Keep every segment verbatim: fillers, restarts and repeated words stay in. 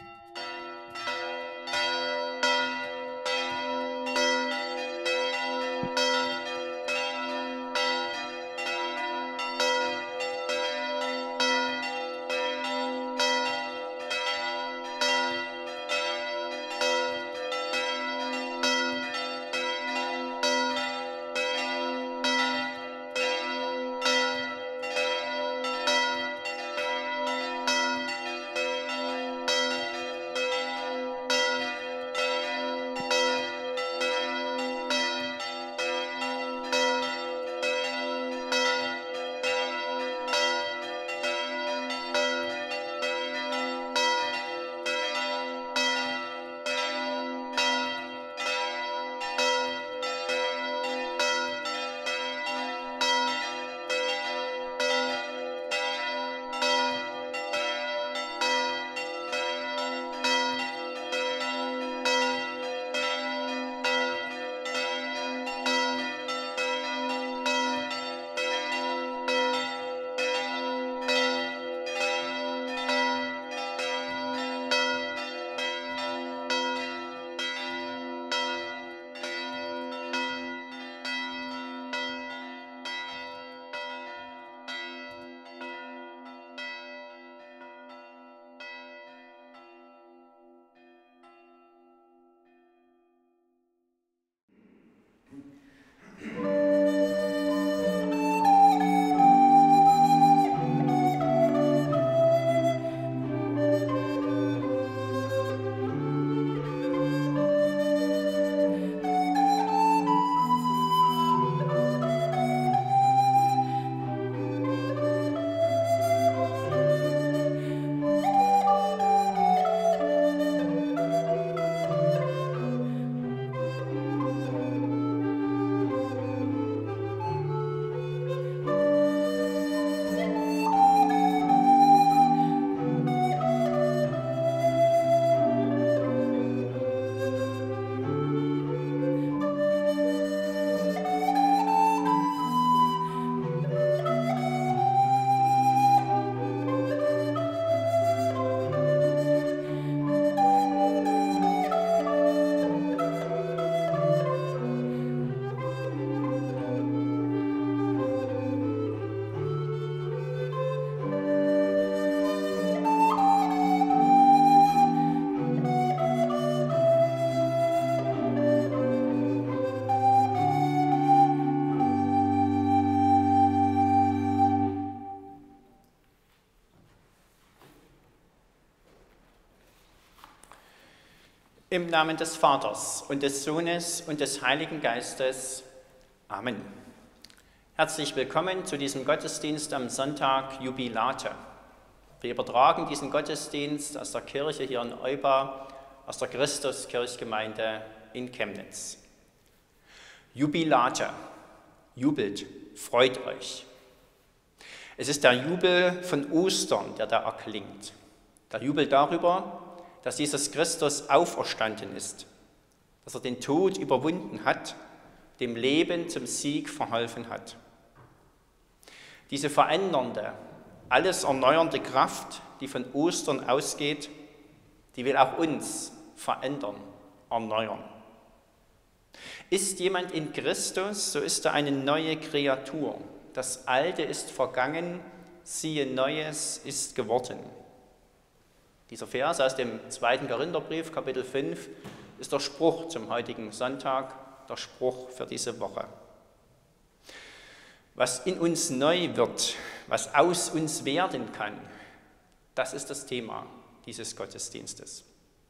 Im Namen des Vaters und des Sohnes und des Heiligen Geistes. Amen. Herzlich willkommen zu diesem Gottesdienst am Sonntag Jubilate. Wir übertragen diesen Gottesdienst aus der Kirche hier in Euba, aus der Christuskirchgemeinde in Chemnitz. Jubilate, jubelt, freut euch. Es ist der Jubel von Ostern, der da erklingt. Der Jubel darüber, dass Jesus Christus auferstanden ist, dass er den Tod überwunden hat, dem Leben zum Sieg verholfen hat. Diese verändernde, alles erneuernde Kraft, die von Ostern ausgeht, die will auch uns verändern, erneuern. Ist jemand in Christus, so ist er eine neue Kreatur. Das Alte ist vergangen, siehe, Neues ist geworden. Dieser Vers aus dem zweiten Korintherbrief, Kapitel fünf, ist der Spruch zum heutigen Sonntag, der Spruch für diese Woche. Was in uns neu wird, was aus uns werden kann, das ist das Thema dieses Gottesdienstes.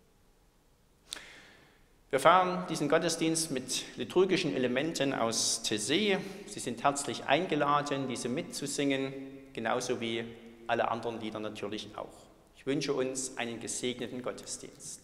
Wir feiern diesen Gottesdienst mit liturgischen Elementen aus Taizé. Sie sind herzlich eingeladen, diese mitzusingen, genauso wie alle anderen Lieder natürlich auch. Ich wünsche uns einen gesegneten Gottesdienst.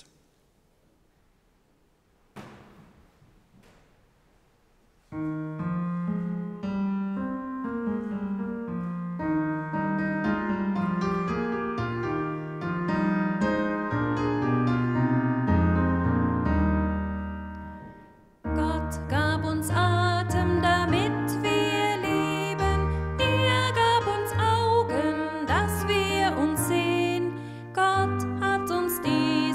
Augen, dass wir uns sehen. Gott hat uns die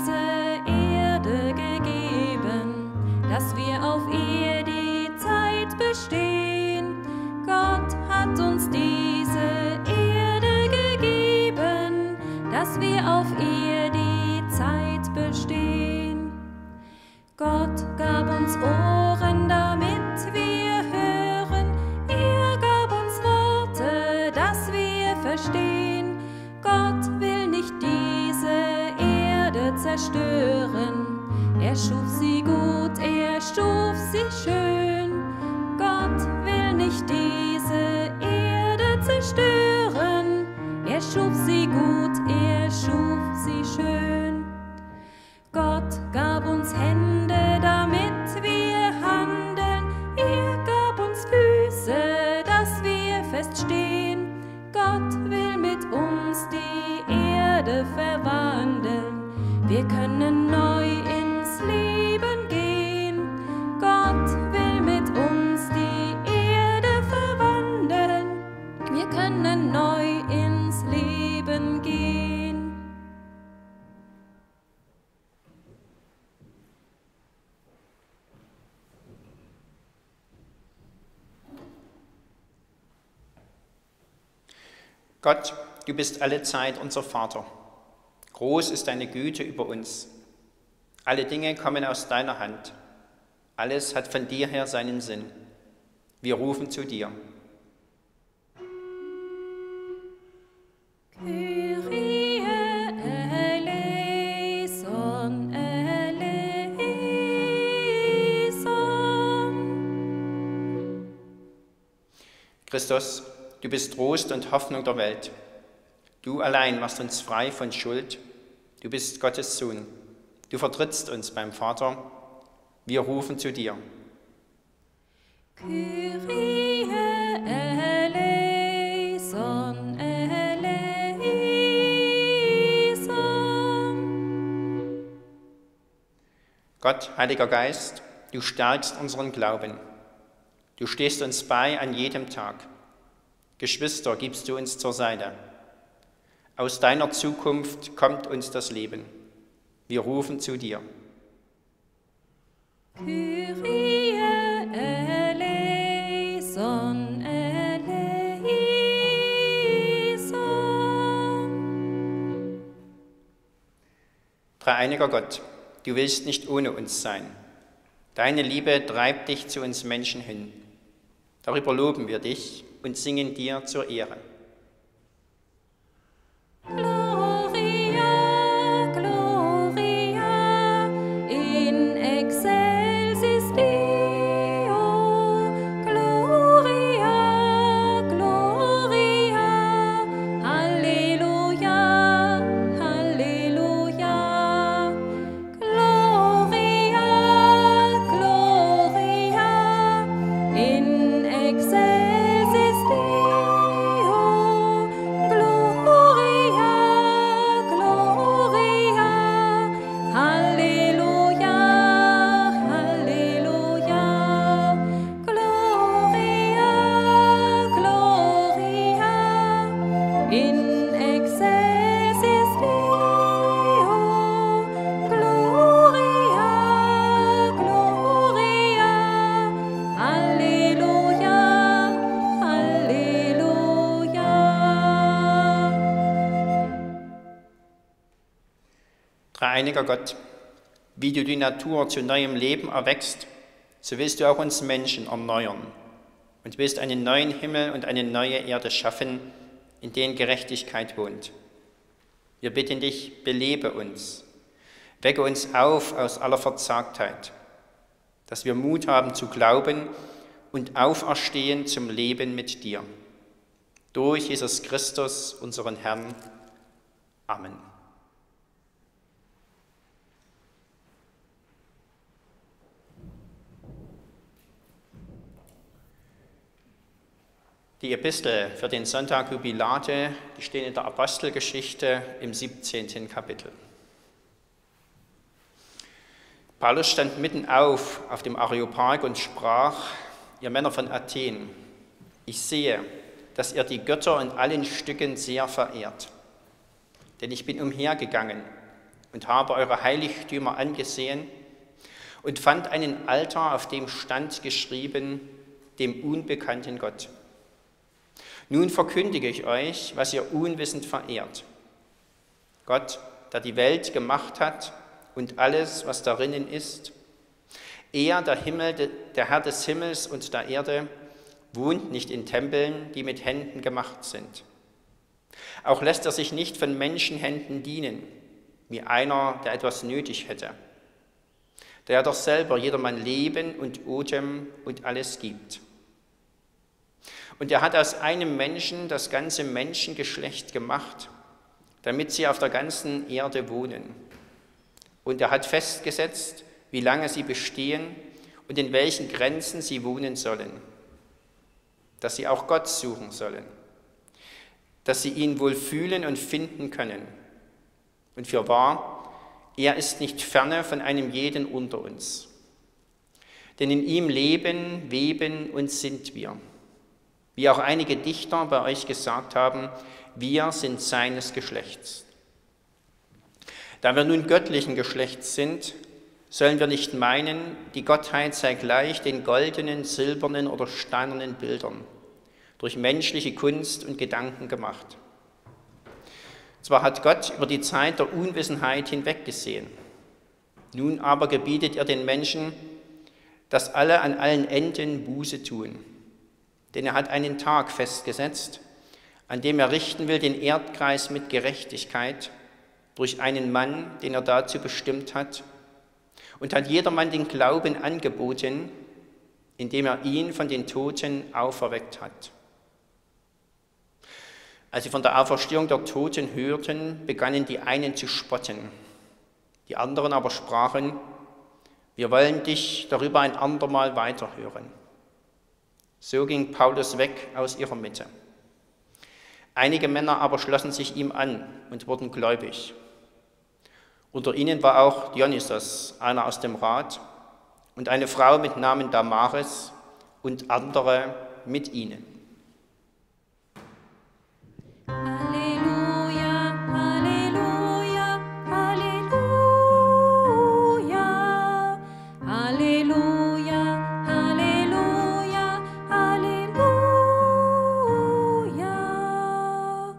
dass wir auf ihr die Zeit bestehen. Gott hat uns diese Erde gegeben, dass wir auf ihr die Zeit bestehen. Gott gab uns Ohren, damit wir hören. Er gab uns Worte, dass wir verstehen. Gott will nicht diese Erde zerstören. Er schuf sie gut, er schuf sie schön. Gott will nicht diese Erde zerstören. Er schuf sie gut, er schuf sie schön. Gott gab uns Hände, damit wir handeln. Er gab uns Füße, dass wir feststehen. Gott will mit uns die Erde verwandeln. Wir können neu ins Leben gehen. Gott will mit uns die Erde verwandeln. Wir können neu ins Leben gehen. Gott, du bist allezeit unser Vater. Groß ist deine Güte über uns. Alle Dinge kommen aus deiner Hand. Alles hat von dir her seinen Sinn. Wir rufen zu dir. Kyrie eleison, eleison. Christus, du bist Trost und Hoffnung der Welt. Du allein machst uns frei von Schuld. Du bist Gottes Sohn. Du vertrittst uns beim Vater. Wir rufen zu dir. Kyrie eleison, eleison. Gott, Heiliger Geist, du stärkst unseren Glauben. Du stehst uns bei an jedem Tag. Geschwister gibst du uns zur Seite. Aus deiner Zukunft kommt uns das Leben. Wir rufen zu dir. Kyrie eleison, eleison. Dreieiniger Gott, du willst nicht ohne uns sein. Deine Liebe treibt dich zu uns Menschen hin. Darüber loben wir dich und singen dir zur Ehre. Gloria, Gloria, in excelsis Deo. Gloria, Gloria, Halleluja, Halleluja. Gloria, Gloria, in excelsis Deo. Gloria, Gloria, Halleluja, Halleluja. Gloria, Gloria, in excelsis Deo. Gloria, Gloria, Halleluja, Halleluja. Dreieiniger Gott, wie du die Natur zu neuem Leben erweckst, so willst du auch uns Menschen erneuern und willst einen neuen Himmel und eine neue Erde schaffen, in denen Gerechtigkeit wohnt. Wir bitten dich, belebe uns, wecke uns auf aus aller Verzagtheit, dass wir Mut haben zu glauben und auferstehen zum Leben mit dir. Durch Jesus Christus, unseren Herrn. Amen. Die Epistel für den Sonntag Jubilate, die stehen in der Apostelgeschichte im siebzehnten Kapitel. Paulus stand mitten auf auf dem Areopag und sprach: Ihr Männer von Athen, ich sehe, dass ihr die Götter in allen Stücken sehr verehrt. Denn ich bin umhergegangen und habe eure Heiligtümer angesehen und fand einen Altar, auf dem stand geschrieben, dem unbekannten Gott. Nun verkündige ich euch, was ihr unwissend verehrt. Gott, der die Welt gemacht hat und alles, was darinnen ist, er, der Himmel, der Herr des Himmels und der Erde, wohnt nicht in Tempeln, die mit Händen gemacht sind. Auch lässt er sich nicht von Menschenhänden dienen, wie einer, der etwas nötig hätte, der er doch selber jedermann Leben und Atem und alles gibt. Und er hat aus einem Menschen das ganze Menschengeschlecht gemacht, damit sie auf der ganzen Erde wohnen. Und er hat festgesetzt, wie lange sie bestehen und in welchen Grenzen sie wohnen sollen, dass sie auch Gott suchen sollen, dass sie ihn wohl fühlen und finden können. Und fürwahr, er ist nicht ferne von einem jeden unter uns. Denn in ihm leben, weben und sind wir. Wie auch einige Dichter bei euch gesagt haben, wir sind seines Geschlechts. Da wir nun göttlichen Geschlechts sind, sollen wir nicht meinen, die Gottheit sei gleich den goldenen, silbernen oder steinernen Bildern, durch menschliche Kunst und Gedanken gemacht. Zwar hat Gott über die Zeit der Unwissenheit hinweggesehen, nun aber gebietet er den Menschen, dass alle an allen Enden Buße tun. Denn er hat einen Tag festgesetzt, an dem er richten will den Erdkreis mit Gerechtigkeit durch einen Mann, den er dazu bestimmt hat, und hat jedermann den Glauben angeboten, indem er ihn von den Toten auferweckt hat. Als sie von der Auferstehung der Toten hörten, begannen die einen zu spotten. Die anderen aber sprachen, wir wollen dich darüber ein andermal weiterhören. So ging Paulus weg aus ihrer Mitte. Einige Männer aber schlossen sich ihm an und wurden gläubig. Unter ihnen war auch Dionysos, einer aus dem Rat, und eine Frau mit Namen Damaris und andere mit ihnen. Halleluja, Halleluja, Halleluja, Halleluja, Halleluja, Halleluja.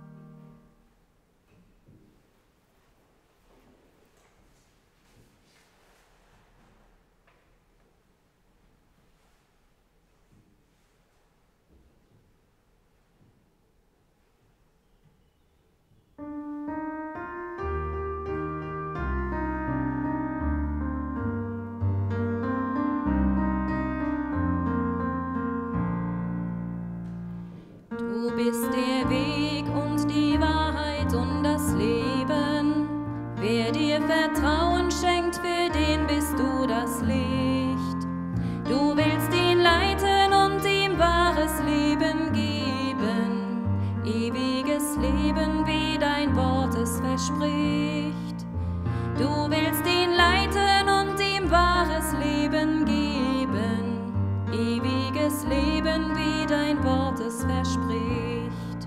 Du bist der Weg und die Wahrheit und das Leben. Wer dir Vertrauen schenkt, für den bist du das Licht. Du willst ihn leiten und ihm wahres Leben geben. Ewiges Leben, wie dein Wort es verspricht. Du willst ihn leiten und ihm wahres Leben geben. Ewiges Leben, wie dein Wort es verspricht.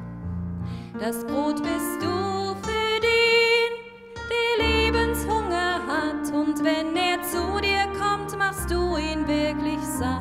Das Brot bist du für den, der Lebenshunger hat. Und wenn er zu dir kommt, machst du ihn wirklich satt.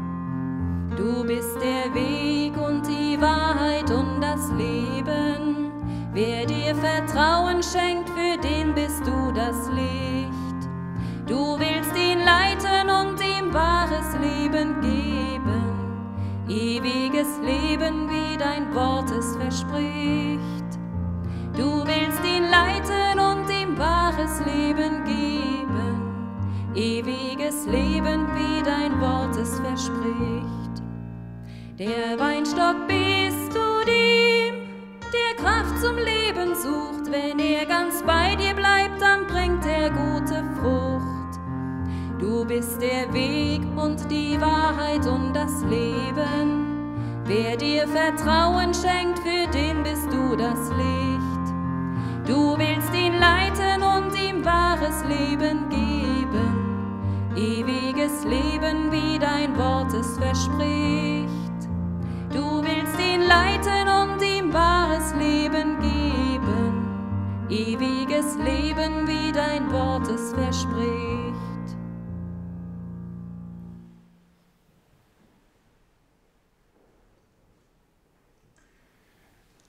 Du bist der Weg und die Wahrheit und das Leben. Wer dir Vertrauen schenkt, für den bist du das Licht. Du willst ihn leiten und ihm wahres Leben geben. Ewiges Leben, wie dein Wort es verspricht. Du willst ihn leiten und ihm wahres Leben geben. Ewiges Leben, wie dein Wort es verspricht. Der Weinstock bist du dem, der Kraft zum Leben sucht. Wenn er ganz bei dir bleibt, dann bringt er gute Frucht. Du bist der Weg und die Wahrheit und das Leben. Wer dir Vertrauen schenkt, für den bist du das Licht. Du willst ihn leiten und ihm wahres Leben geben. Ewiges Leben, wie dein Wort es verspricht. Du willst ihn leiten und ihm wahres Leben geben. Ewiges Leben, wie dein Wort es verspricht.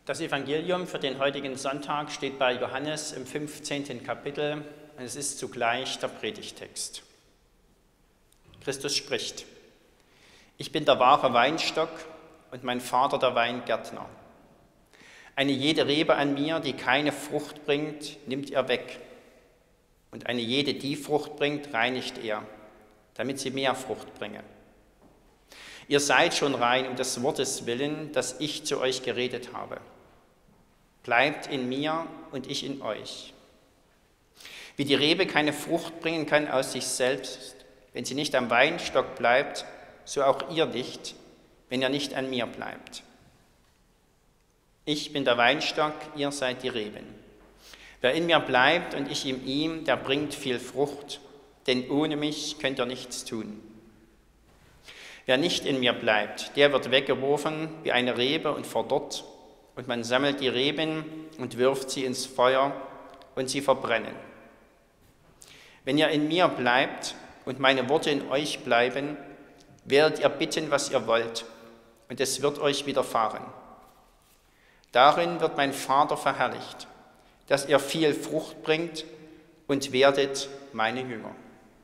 Das Evangelium für den heutigen Sonntag steht bei Johannes im fünfzehnten Kapitel und es ist zugleich der Predigtext. Christus spricht: Ich bin der wahre Weinstock und mein Vater der Weingärtner. Eine jede Rebe an mir, die keine Frucht bringt, nimmt er weg. Und eine jede, die Frucht bringt, reinigt er, damit sie mehr Frucht bringe. Ihr seid schon rein um des Wortes willen, das ich zu euch geredet habe. Bleibt in mir und ich in euch. Wie die Rebe keine Frucht bringen kann aus sich selbst, wenn sie nicht am Weinstock bleibt, so auch ihr nicht, wenn ihr nicht an mir bleibt. Ich bin der Weinstock, ihr seid die Reben. Wer in mir bleibt und ich in ihm, der bringt viel Frucht, denn ohne mich könnt ihr nichts tun. Wer nicht in mir bleibt, der wird weggeworfen wie eine Rebe und verdorrt, und man sammelt die Reben und wirft sie ins Feuer und sie verbrennen. Wenn ihr in mir bleibt und meine Worte in euch bleiben, werdet ihr bitten, was ihr wollt, und es wird euch widerfahren. Darin wird mein Vater verherrlicht, dass ihr viel Frucht bringt und werdet meine Jünger.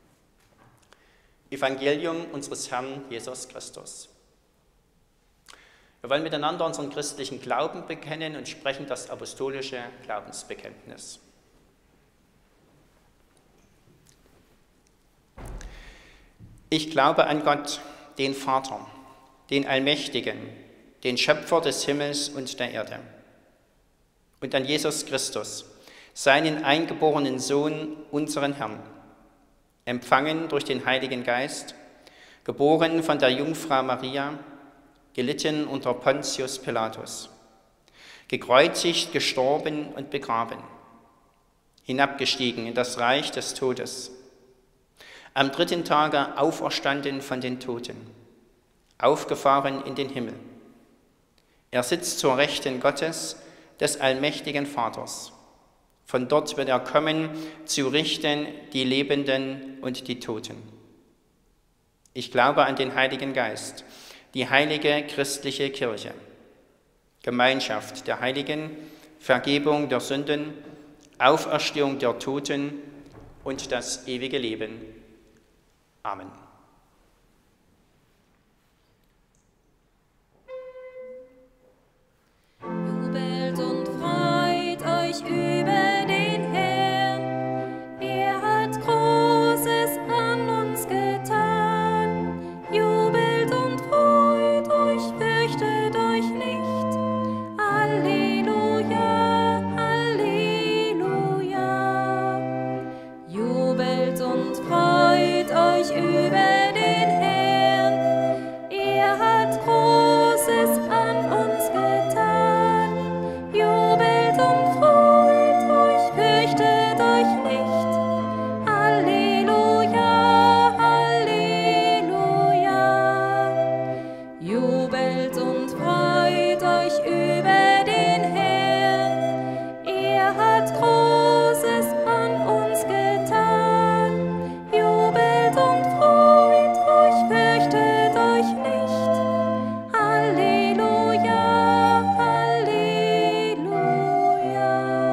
Evangelium unseres Herrn Jesus Christus. Wir wollen miteinander unseren christlichen Glauben bekennen und sprechen das apostolische Glaubensbekenntnis. Ich glaube an Gott, den Vater, den Allmächtigen, den Schöpfer des Himmels und der Erde, und an Jesus Christus, seinen eingeborenen Sohn, unseren Herrn, empfangen durch den Heiligen Geist, geboren von der Jungfrau Maria, gelitten unter Pontius Pilatus, gekreuzigt, gestorben und begraben, hinabgestiegen in das Reich des Todes, am dritten Tage auferstanden von den Toten, aufgefahren in den Himmel. Er sitzt zur Rechten Gottes, des allmächtigen Vaters. Von dort wird er kommen, zu richten die Lebenden und die Toten. Ich glaube an den Heiligen Geist, die heilige christliche Kirche, Gemeinschaft der Heiligen, Vergebung der Sünden, Auferstehung der Toten und das ewige Leben. Amen. Jubelt und freut euch über den Herrn, er hat Großes an uns getan. Jubelt und freut euch, fürchtet euch nicht. Halleluja, Halleluja. Jubelt und freut euch über den Herrn, er hat Großes an uns getan. Jubelt und freut euch, fürchtet euch nicht. Halleluja, Halleluja. Jubelt und freut euch über den Herrn, er hat Großes an uns getan. Jubelt und freut euch, fürchtet euch nicht. Halleluja, Halleluja.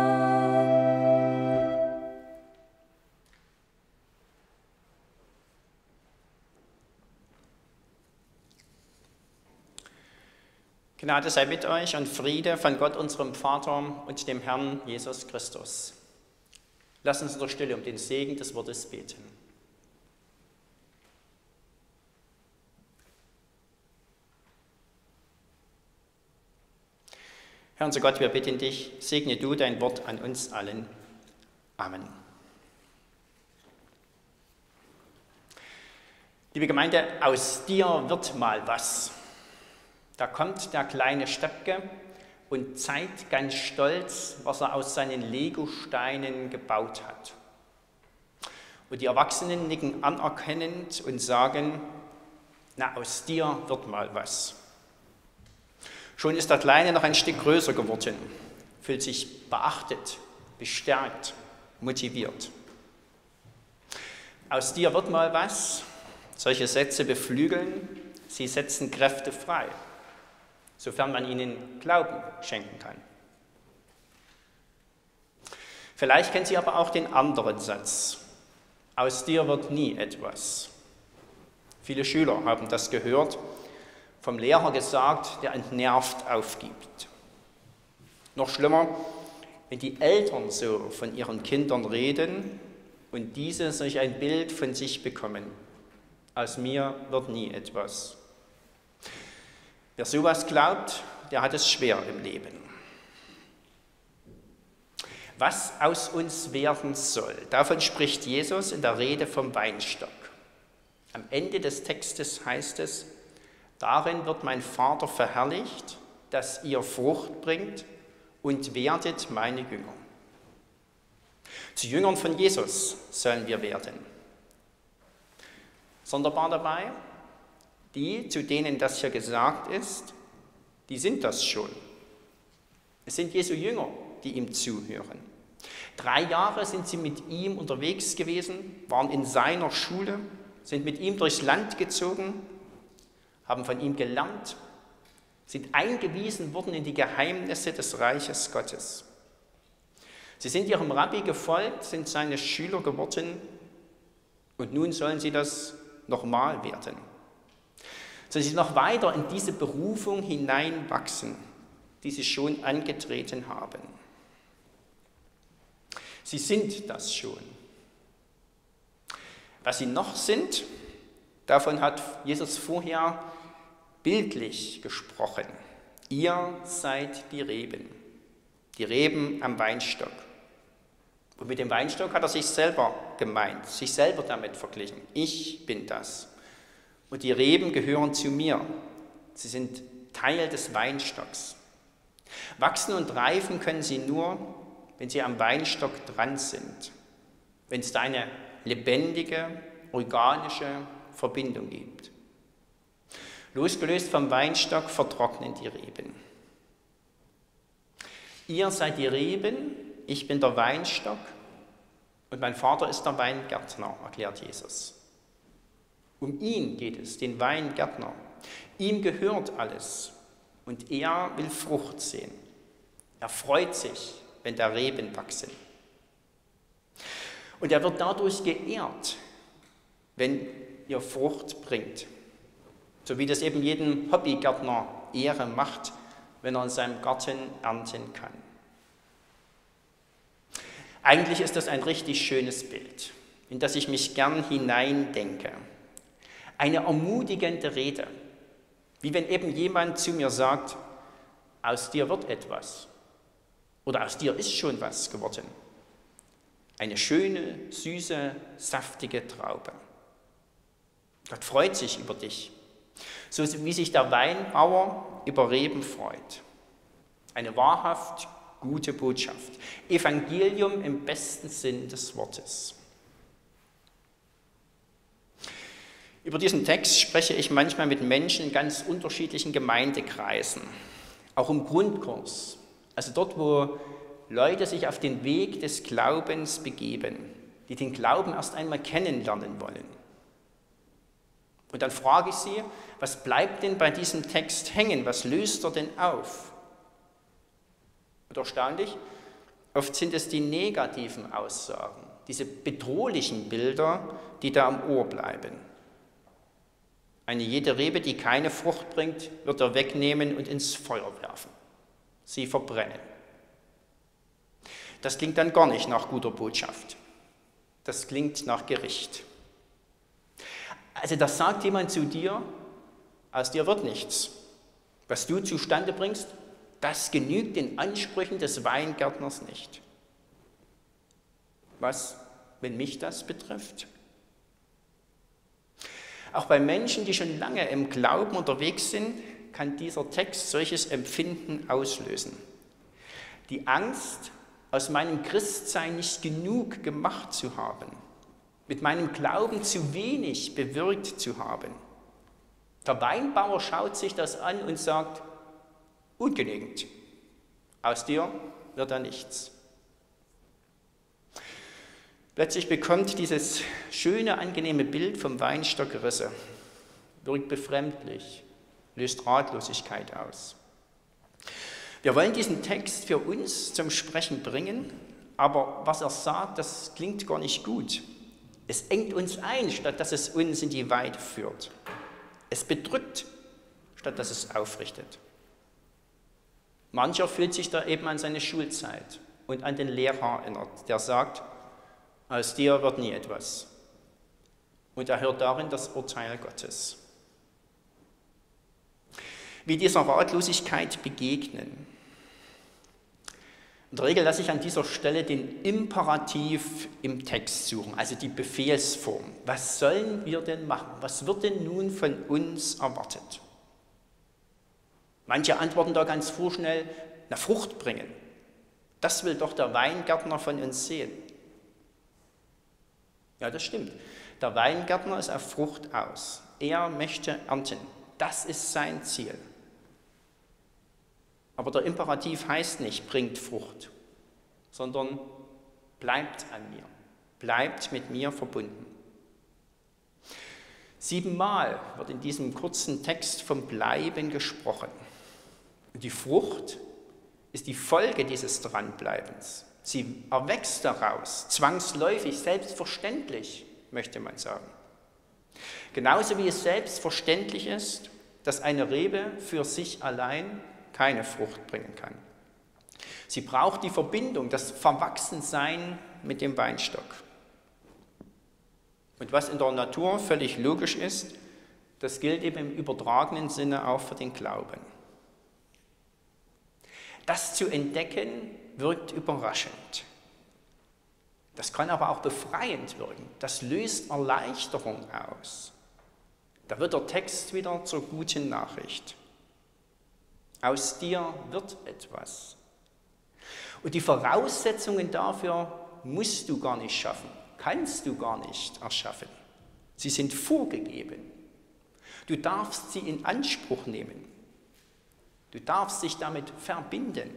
Gnade sei mit euch und Friede von Gott, unserem Vater und dem Herrn Jesus Christus. Lasst uns in der Stille um den Segen des Wortes beten. Herr unser Gott, wir bitten dich, segne du dein Wort an uns allen. Amen. Liebe Gemeinde, aus dir wird mal was. Da kommt der kleine Steppke und zeigt ganz stolz, was er aus seinen Legosteinen gebaut hat. Und die Erwachsenen nicken anerkennend und sagen, na, aus dir wird mal was. Schon ist der Kleine noch ein Stück größer geworden, fühlt sich beachtet, bestärkt, motiviert. Aus dir wird mal was. Solche Sätze beflügeln, sie setzen Kräfte frei. sofern man ihnen Glauben schenken kann. Vielleicht kennen Sie aber auch den anderen Satz: Aus dir wird nie etwas. Viele Schüler haben das gehört, vom Lehrer gesagt, der entnervt aufgibt. Noch schlimmer, wenn die Eltern so von ihren Kindern reden und diese solch ein Bild von sich bekommen: Aus mir wird nie etwas. Wer sowas glaubt, der hat es schwer im Leben. Was aus uns werden soll, davon spricht Jesus in der Rede vom Weinstock. Am Ende des Textes heißt es: Darin wird mein Vater verherrlicht, dass ihr Frucht bringt und werdet meine Jünger. Zu Jüngern von Jesus sollen wir werden. Sonderbar dabei, die, zu denen das hier gesagt ist, die sind das schon. Es sind Jesu Jünger, die ihm zuhören. Drei Jahre sind sie mit ihm unterwegs gewesen, waren in seiner Schule, sind mit ihm durchs Land gezogen, haben von ihm gelernt, sind eingewiesen worden in die Geheimnisse des Reiches Gottes. Sie sind ihrem Rabbi gefolgt, sind seine Schüler geworden und nun sollen sie das nochmal werden. Sollen sie noch weiter in diese Berufung hineinwachsen, die sie schon angetreten haben. Sie sind das schon. Was sie noch sind, davon hat Jesus vorher bildlich gesprochen. Ihr seid die Reben, die Reben am Weinstock. Und mit dem Weinstock hat er sich selber gemeint, sich selber damit verglichen. Ich bin das. Und die Reben gehören zu mir. Sie sind Teil des Weinstocks. Wachsen und reifen können sie nur, wenn sie am Weinstock dran sind, wenn es da eine lebendige, organische Verbindung gibt. Losgelöst vom Weinstock vertrocknen die Reben. Ihr seid die Reben, ich bin der Weinstock und mein Vater ist der Weingärtner, erklärt Jesus. Um ihn geht es, den Weingärtner. Ihm gehört alles und er will Frucht sehen. Er freut sich, wenn da Reben wachsen. Und er wird dadurch geehrt, wenn ihr Frucht bringt. So wie das eben jedem Hobbygärtner Ehre macht, wenn er in seinem Garten ernten kann. Eigentlich ist das ein richtig schönes Bild, in das ich mich gern hineindenke. Eine ermutigende Rede, wie wenn eben jemand zu mir sagt: Aus dir wird etwas oder aus dir ist schon was geworden. Eine schöne, süße, saftige Traube. Gott freut sich über dich, so wie sich der Weinbauer über Reben freut. Eine wahrhaft gute Botschaft. Evangelium im besten Sinn des Wortes. Über diesen Text spreche ich manchmal mit Menschen in ganz unterschiedlichen Gemeindekreisen, auch im Grundkurs, also dort, wo Leute sich auf den Weg des Glaubens begeben, die den Glauben erst einmal kennenlernen wollen. Und dann frage ich sie: Was bleibt denn bei diesem Text hängen? Was löst er denn auf? Und erstaunlich, oft sind es die negativen Aussagen, diese bedrohlichen Bilder, die da am Ohr bleiben. Eine jede Rebe, die keine Frucht bringt, wird er wegnehmen und ins Feuer werfen. Sie verbrennen. Das klingt dann gar nicht nach guter Botschaft. Das klingt nach Gericht. Also das sagt jemand zu dir: Aus dir wird nichts. Was du zustande bringst, das genügt den Ansprüchen des Weingärtners nicht. Was, wenn mich das betrifft? Auch bei Menschen, die schon lange im Glauben unterwegs sind, kann dieser Text solches Empfinden auslösen. Die Angst, aus meinem Christsein nicht genug gemacht zu haben, mit meinem Glauben zu wenig bewirkt zu haben. Der Weinbauer schaut sich das an und sagt: Ungenügend, aus dir wird da nichts. Plötzlich bekommt dieses schöne, angenehme Bild vom Weinstock Risse, wirkt befremdlich, löst Ratlosigkeit aus. Wir wollen diesen Text für uns zum Sprechen bringen, aber was er sagt, das klingt gar nicht gut. Es engt uns ein, statt dass es uns in die Weite führt. Es bedrückt, statt dass es aufrichtet. Mancher fühlt sich da eben an seine Schulzeit und an den Lehrer erinnert, der sagt, aus dir wird nie etwas. Und er hört darin das Urteil Gottes. Wie dieser Ratlosigkeit begegnen? In der Regel lasse ich an dieser Stelle den Imperativ im Text suchen, also die Befehlsform. Was sollen wir denn machen? Was wird denn nun von uns erwartet? Manche antworten da ganz vorschnell, na, Frucht bringen. Das will doch der Weingärtner von uns sehen. Ja, das stimmt. Der Weingärtner ist auf Frucht aus. Er möchte ernten. Das ist sein Ziel. Aber der Imperativ heißt nicht, bringt Frucht, sondern bleibt an mir, bleibt mit mir verbunden. Siebenmal wird in diesem kurzen Text vom Bleiben gesprochen. Und die Frucht ist die Folge dieses Dranbleibens. Sie erwächst daraus, zwangsläufig, selbstverständlich, möchte man sagen. Genauso wie es selbstverständlich ist, dass eine Rebe für sich allein keine Frucht bringen kann. Sie braucht die Verbindung, das Verwachsensein mit dem Weinstock. Und was in der Natur völlig logisch ist, das gilt eben im übertragenen Sinne auch für den Glauben. Das zu entdecken, wirkt überraschend. Das kann aber auch befreiend wirken. Das löst Erleichterung aus. Da wird der Text wieder zur guten Nachricht. Aus dir wird etwas. Und die Voraussetzungen dafür musst du gar nicht schaffen, kannst du gar nicht erschaffen. Sie sind vorgegeben. Du darfst sie in Anspruch nehmen. Du darfst dich damit verbinden.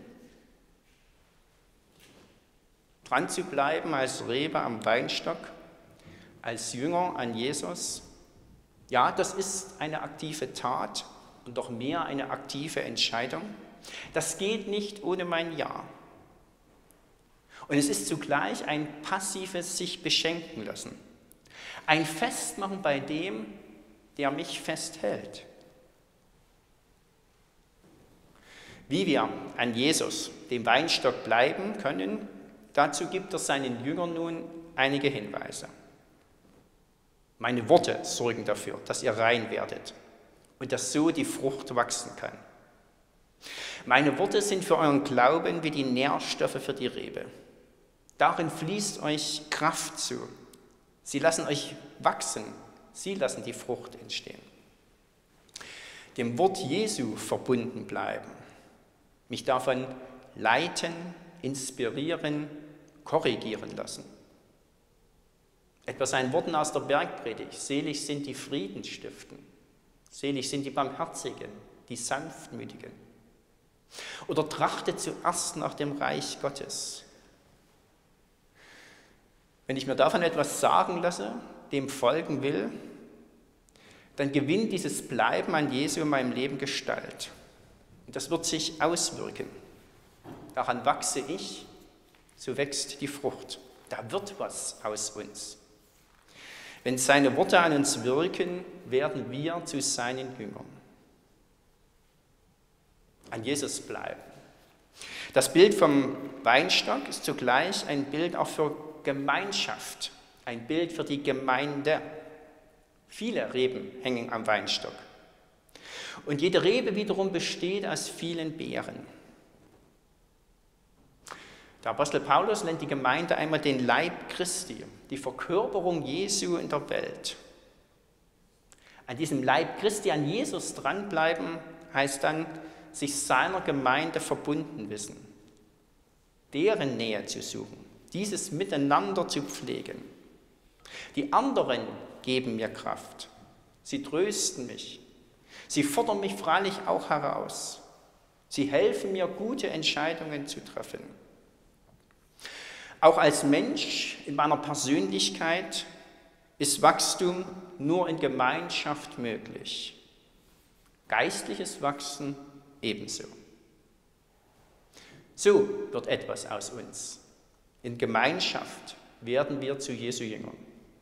Dran zu bleiben als Rebe am Weinstock, als Jünger an Jesus, ja, das ist eine aktive Tat und doch mehr eine aktive Entscheidung. Das geht nicht ohne mein Ja. Und es ist zugleich ein passives sich beschenken lassen. Ein Festmachen bei dem, der mich festhält. Wie wir an Jesus, dem Weinstock, bleiben können, dazu gibt er seinen Jüngern nun einige Hinweise. Meine Worte sorgen dafür, dass ihr rein werdet und dass so die Frucht wachsen kann. Meine Worte sind für euren Glauben wie die Nährstoffe für die Rebe. Darin fließt euch Kraft zu. Sie lassen euch wachsen. Sie lassen die Frucht entstehen. Dem Wort Jesu verbunden bleiben. Mich davon leiten, inspirieren, korrigieren lassen. Etwa seinen Worten aus der Bergpredigt. Selig sind die Frieden stiften. Selig sind die Barmherzigen, die Sanftmütigen. Oder trachtet zuerst nach dem Reich Gottes. Wenn ich mir davon etwas sagen lasse, dem folgen will, dann gewinnt dieses Bleiben an Jesu in meinem Leben Gestalt. Und das wird sich auswirken. Daran wachse ich, so wächst die Frucht. Da wird was aus uns. Wenn seine Worte an uns wirken, werden wir zu seinen Jüngern. An Jesus bleiben. Das Bild vom Weinstock ist zugleich ein Bild auch für Gemeinschaft, ein Bild für die Gemeinde. Viele Reben hängen am Weinstock. Und jede Rebe wiederum besteht aus vielen Beeren. Der Apostel Paulus nennt die Gemeinde einmal den Leib Christi, die Verkörperung Jesu in der Welt. An diesem Leib Christi, an Jesus dranbleiben, heißt dann, sich seiner Gemeinde verbunden wissen, deren Nähe zu suchen, dieses Miteinander zu pflegen. Die anderen geben mir Kraft, sie trösten mich, sie fordern mich freilich auch heraus, sie helfen mir, gute Entscheidungen zu treffen. Auch als Mensch in meiner Persönlichkeit ist Wachstum nur in Gemeinschaft möglich. Geistliches Wachsen ebenso. So wird etwas aus uns. In Gemeinschaft werden wir zu Jesu Jüngern.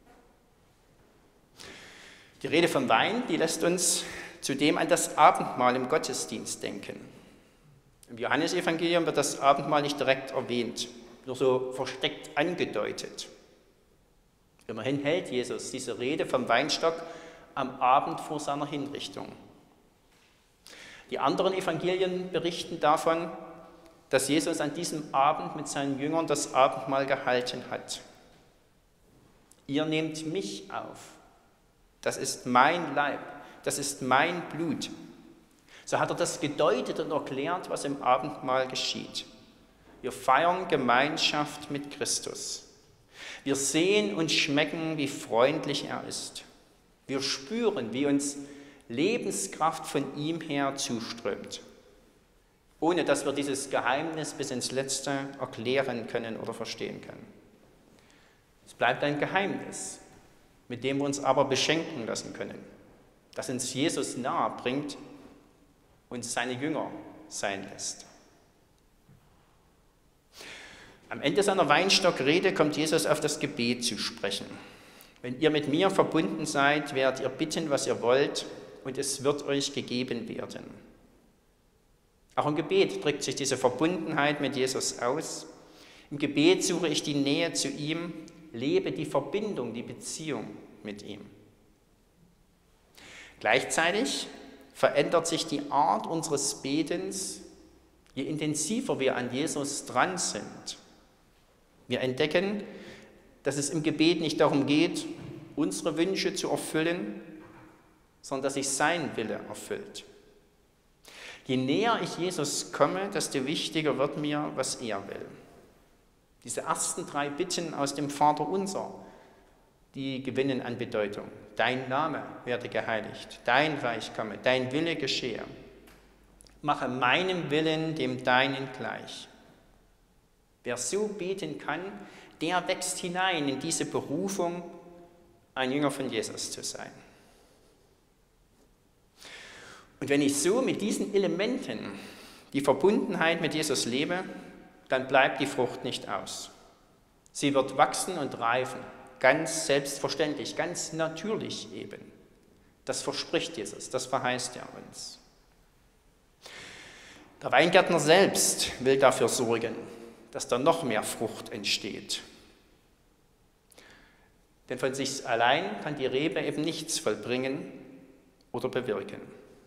Die Rede vom Wein, die lässt uns zudem an das Abendmahl im Gottesdienst denken. Im Johannesevangelium wird das Abendmahl nicht direkt erwähnt, nur so versteckt angedeutet. Immerhin hält Jesus diese Rede vom Weinstock am Abend vor seiner Hinrichtung. Die anderen Evangelien berichten davon, dass Jesus an diesem Abend mit seinen Jüngern das Abendmahl gehalten hat. Ihr nehmt mich auf. Das ist mein Leib. Das ist mein Blut. So hat er das gedeutet und erklärt, was im Abendmahl geschieht. Wir feiern Gemeinschaft mit Christus. Wir sehen und schmecken, wie freundlich er ist. Wir spüren, wie uns Lebenskraft von ihm her zuströmt, ohne dass wir dieses Geheimnis bis ins Letzte erklären können oder verstehen können. Es bleibt ein Geheimnis, mit dem wir uns aber beschenken lassen können, das uns Jesus nahe bringt und seine Jünger sein lässt. Am Ende seiner Weinstockrede kommt Jesus auf das Gebet zu sprechen. Wenn ihr mit mir verbunden seid, werdet ihr bitten, was ihr wollt, und es wird euch gegeben werden. Auch im Gebet drückt sich diese Verbundenheit mit Jesus aus. Im Gebet suche ich die Nähe zu ihm, lebe die Verbindung, die Beziehung mit ihm. Gleichzeitig verändert sich die Art unseres Betens, je intensiver wir an Jesus dran sind. Wir entdecken, dass es im Gebet nicht darum geht, unsere Wünsche zu erfüllen, sondern dass sich sein Wille erfüllt. Je näher ich Jesus komme, desto wichtiger wird mir, was er will. Diese ersten drei Bitten aus dem Vaterunser, die gewinnen an Bedeutung. Dein Name werde geheiligt, dein Reich komme, dein Wille geschehe. Mache meinem Willen dem deinen gleich. Wer so beten kann, der wächst hinein in diese Berufung, ein Jünger von Jesus zu sein. Und wenn ich so mit diesen Elementen die Verbundenheit mit Jesus lebe, dann bleibt die Frucht nicht aus. Sie wird wachsen und reifen, ganz selbstverständlich, ganz natürlich eben. Das verspricht Jesus, das verheißt er uns. Der Weingärtner selbst will dafür sorgen, dass da noch mehr Frucht entsteht. Denn von sich allein kann die Rebe eben nichts vollbringen oder bewirken.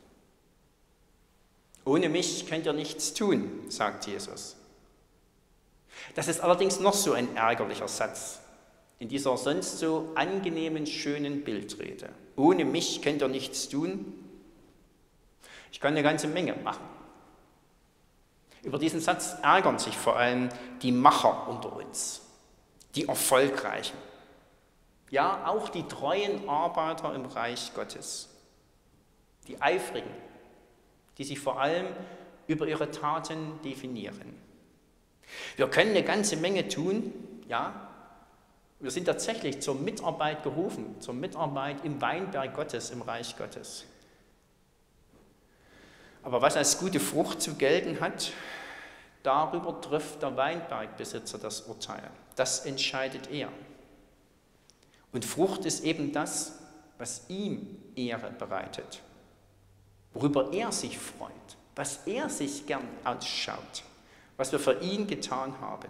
Ohne mich könnt ihr nichts tun, sagt Jesus. Das ist allerdings noch so ein ärgerlicher Satz in dieser sonst so angenehmen, schönen Bildrede. Ohne mich könnt ihr nichts tun. Ich kann eine ganze Menge machen. Über diesen Satz ärgern sich vor allem die Macher unter uns, die Erfolgreichen. Ja, auch die treuen Arbeiter im Reich Gottes, die Eifrigen, die sich vor allem über ihre Taten definieren. Wir können eine ganze Menge tun, ja, wir sind tatsächlich zur Mitarbeit gerufen, zur Mitarbeit im Weinberg Gottes, im Reich Gottes. Aber was als gute Frucht zu gelten hat, darüber trifft der Weinbergbesitzer das Urteil. Das entscheidet er. Und Frucht ist eben das, was ihm Ehre bereitet, worüber er sich freut, was er sich gern ausschaut, was wir für ihn getan haben.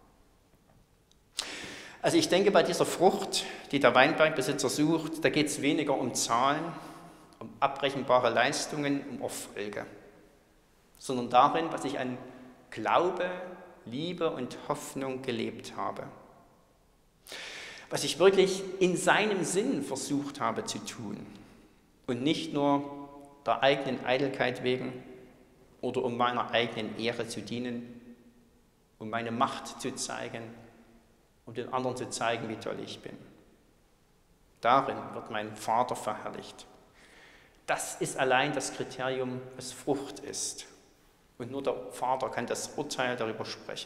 Also ich denke, bei dieser Frucht, die der Weinbergbesitzer sucht, da geht es weniger um Zahlen, um abrechenbare Leistungen, um Erfolge, sondern darin, was ich an Glaube, Liebe und Hoffnung gelebt habe. Was ich wirklich in seinem Sinn versucht habe zu tun und nicht nur der eigenen Eitelkeit wegen oder um meiner eigenen Ehre zu dienen, um meine Macht zu zeigen, um den anderen zu zeigen, wie toll ich bin. Darin wird mein Vater verherrlicht. Das ist allein das Kriterium, was Frucht ist. Und nur der Vater kann das Urteil darüber sprechen.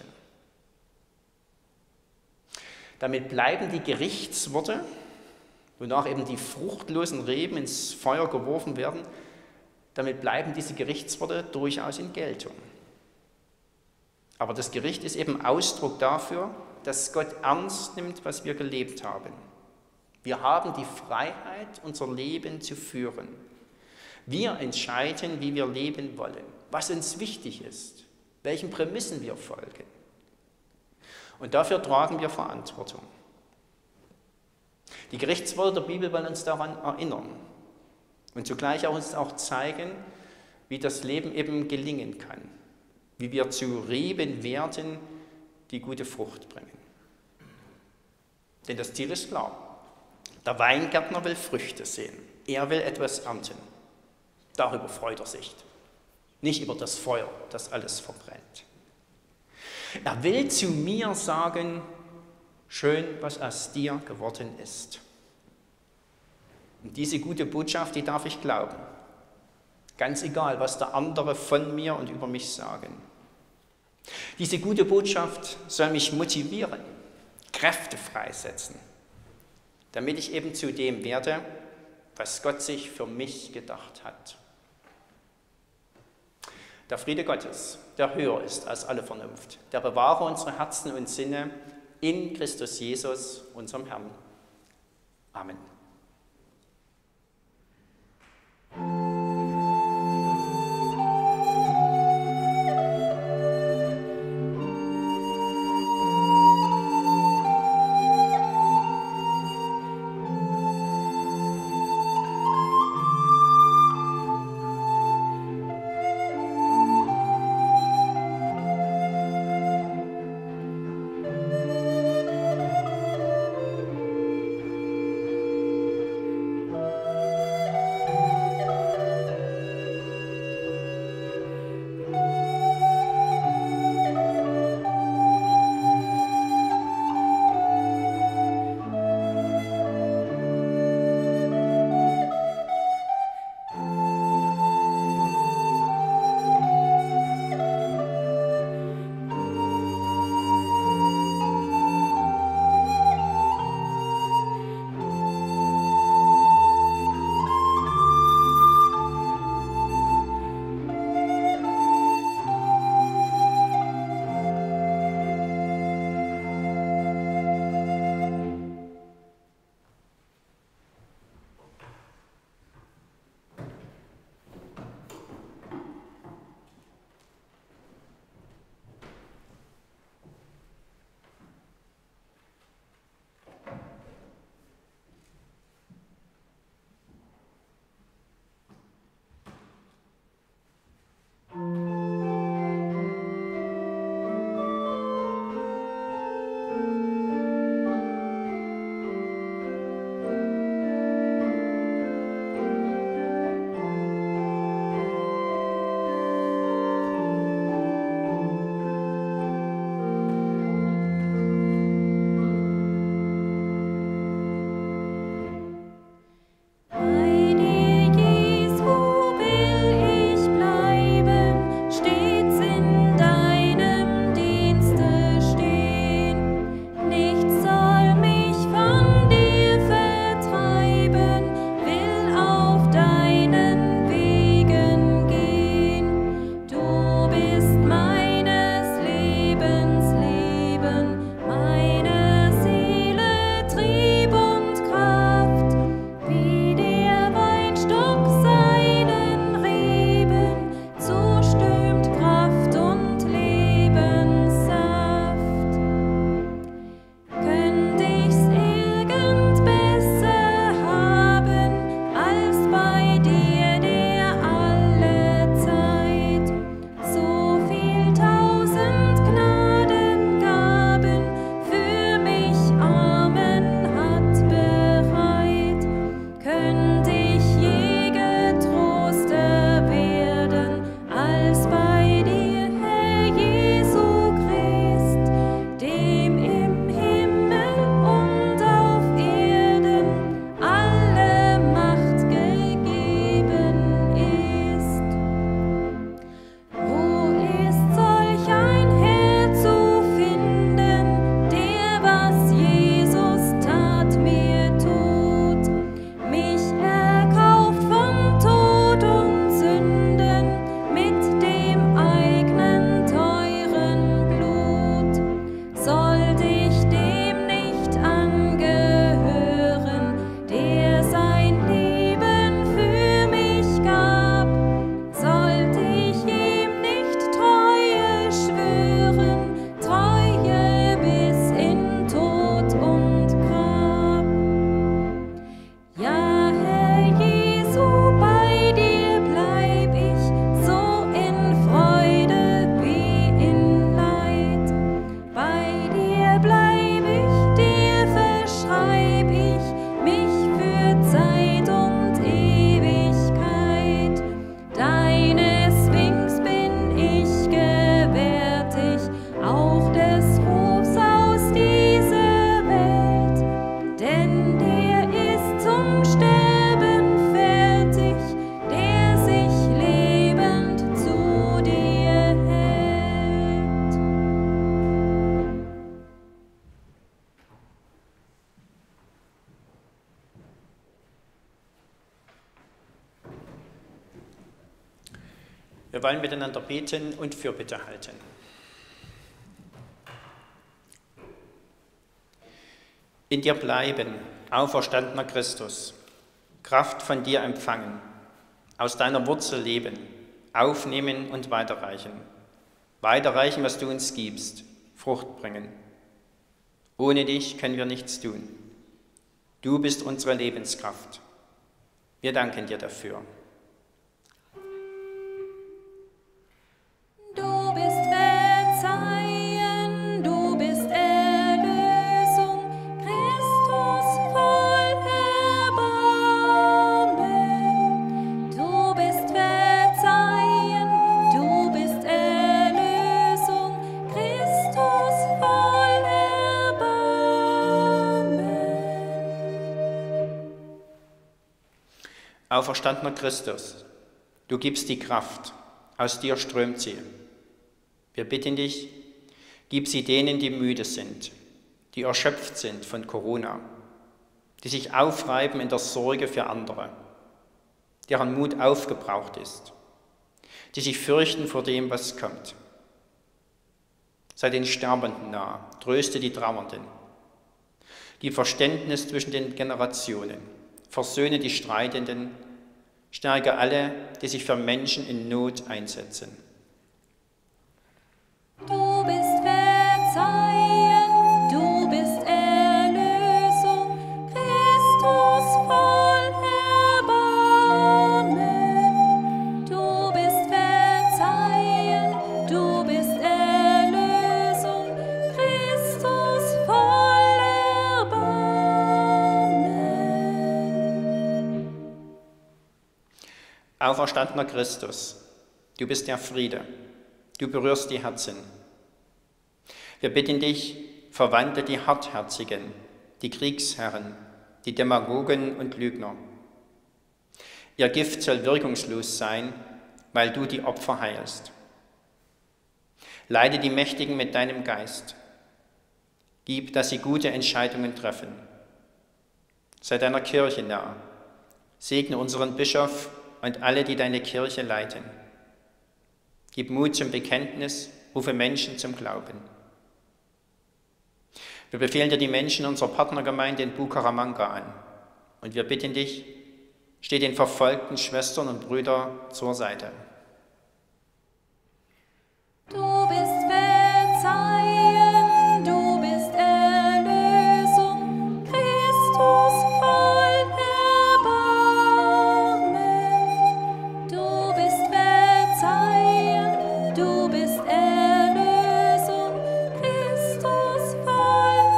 Damit bleiben die Gerichtsworte, wonach eben die fruchtlosen Reben ins Feuer geworfen werden, damit bleiben diese Gerichtsworte durchaus in Geltung. Aber das Gericht ist eben Ausdruck dafür, dass Gott ernst nimmt, was wir gelebt haben. Wir haben die Freiheit, unser Leben zu führen. Wir entscheiden, wie wir leben wollen, was uns wichtig ist, welchen Prämissen wir folgen. Und dafür tragen wir Verantwortung. Die Gerichtsworte der Bibel wollen uns daran erinnern und zugleich auch uns auch zeigen, wie das Leben eben gelingen kann, wie wir zu Reben werden, die gute Frucht bringen. Denn das Ziel ist klar. Der Weingärtner will Früchte sehen. Er will etwas ernten. Darüber freut er sich. Nicht über das Feuer, das alles verbrennt. Er will zu mir sagen, schön, was aus dir geworden ist. Und diese gute Botschaft, die darf ich glauben. Ganz egal, was der andere von mir und über mich sagen. Diese gute Botschaft soll mich motivieren, Kräfte freisetzen, damit ich eben zu dem werde, was Gott sich für mich gedacht hat. Der Friede Gottes, der höher ist als alle Vernunft, der bewahre unsere Herzen und Sinne in Christus Jesus, unserem Herrn. Amen. Wir wollen miteinander beten und Fürbitte halten. In dir bleiben, auferstandener Christus, Kraft von dir empfangen, aus deiner Wurzel leben, aufnehmen und weiterreichen. Weiterreichen, was du uns gibst, Frucht bringen. Ohne dich können wir nichts tun. Du bist unsere Lebenskraft. Wir danken dir dafür. Du bist Verzeihen, du bist Erlösung, Christus voll Erbarmen. Du bist Verzeihen, du bist Erlösung, Christus voll Erbarmen. Auferstandener Christus, du gibst die Kraft, aus dir strömt sie. Wir bitten dich, gib sie denen, die müde sind, die erschöpft sind von Corona, die sich aufreiben in der Sorge für andere, deren Mut aufgebraucht ist, die sich fürchten vor dem, was kommt. Sei den Sterbenden nah, tröste die Trauernden, gib Verständnis zwischen den Generationen, versöhne die Streitenden, stärke alle, die sich für Menschen in Not einsetzen. Du bist Verzeihen, du bist Erlösung, Christus voll Erbarmen. Du bist Verzeihen, du bist Erlösung, Christus voll Erbarmen. Auferstandener Christus, du bist der Friede, du berührst die Herzen. Wir bitten dich, verwandle die Hartherzigen, die Kriegsherren, die Demagogen und Lügner. Ihr Gift soll wirkungslos sein, weil du die Opfer heilst. Leite die Mächtigen mit deinem Geist. Gib, dass sie gute Entscheidungen treffen. Sei deiner Kirche nah. Segne unseren Bischof und alle, die deine Kirche leiten. Gib Mut zum Bekenntnis, rufe Menschen zum Glauben. Wir befehlen dir die Menschen unserer Partnergemeinde in Bucaramanga an und wir bitten dich, steh den verfolgten Schwestern und Brüdern zur Seite. Du bist Verzeihen, du bist Erlösung, Christus voll Erbarmen. Du bist Verzeihen, du bist Erlösung, Christus voll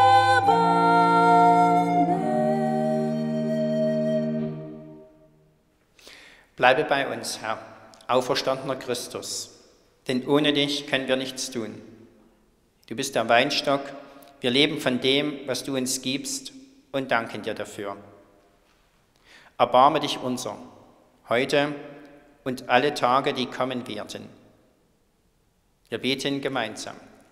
Erbarmen. Bleibe bei uns, Herr, auferstandener Christus, denn ohne dich können wir nichts tun. Du bist der Weinstock, wir leben von dem, was du uns gibst und danken dir dafür. Erbarme dich unser, heute und alle Tage, die kommen werden. Wir beten gemeinsam.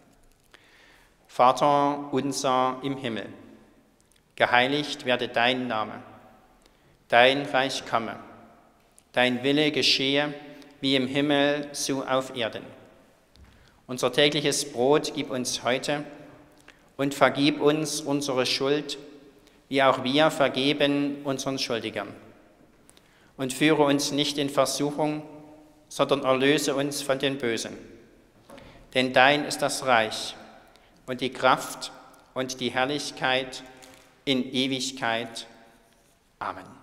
Vater unser im Himmel, geheiligt werde dein Name, dein Reich komme, dein Wille geschehe, wie im Himmel, so auf Erden. Unser tägliches Brot gib uns heute und vergib uns unsere Schuld, wie auch wir vergeben unseren Schuldigern. Und führe uns nicht in Versuchung, sondern erlöse uns von den Bösen. Denn dein ist das Reich und die Kraft und die Herrlichkeit in Ewigkeit. Amen.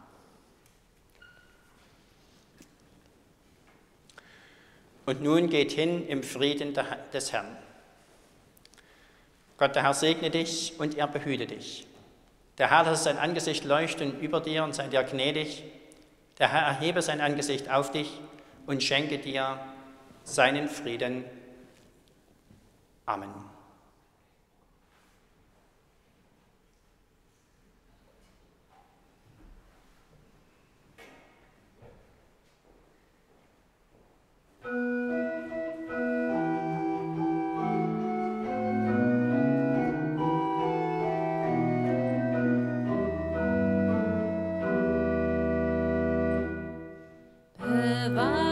Und nun geht hin im Frieden des Herrn. Gott, der Herr, segne dich und er behüte dich. Der Herr lasse sein Angesicht leuchten über dir und sei dir gnädig. Der Herr erhebe sein Angesicht auf dich und schenke dir seinen Frieden. Amen. Bewahre